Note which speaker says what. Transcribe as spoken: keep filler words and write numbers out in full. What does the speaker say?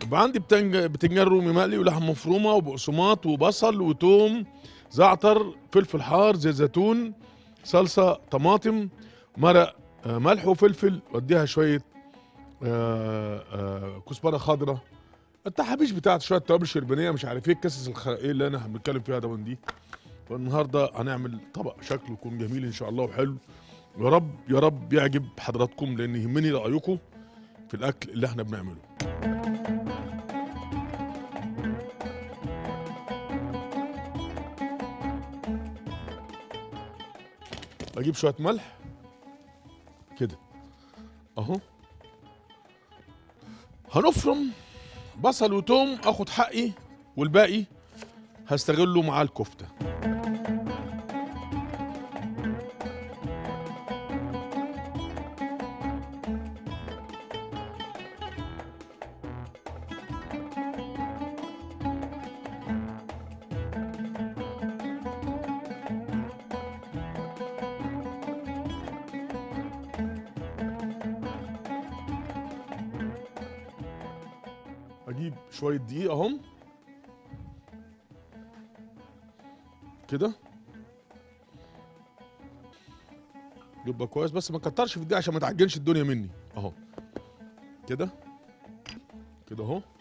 Speaker 1: يبقى عندي بتنج... بتنجان رومي مقلي ولحمه مفرومه وبقسماط وبصل وتوم، زعتر، فلفل حار، زيت زيتون، صلصه طماطم، مرق آه، ملح وفلفل، واديها شويه آه، آه، كزبره خضراء، التحابيش بتاعت شويه توابل شربينيه، مش عارف ايه القصص الخ... ايه اللي انا بنتكلم فيها ده من دي. فالنهارده هنعمل طبق شكله يكون جميل ان شاء الله وحلو، يا رب يا رب يعجب حضراتكم، لان يهمني رايكم في الاكل اللي احنا بنعمله. اجيب شويه ملح كده اهو، هنفرم بصل وتوم، اخد حقي والباقي هستغله مع الكفته. اجيب شويه دقيق اهم كده، يبقى كويس، بس ما كترش في الدقيق عشان ما تعجنش الدنيا مني اهو كده كده اهو.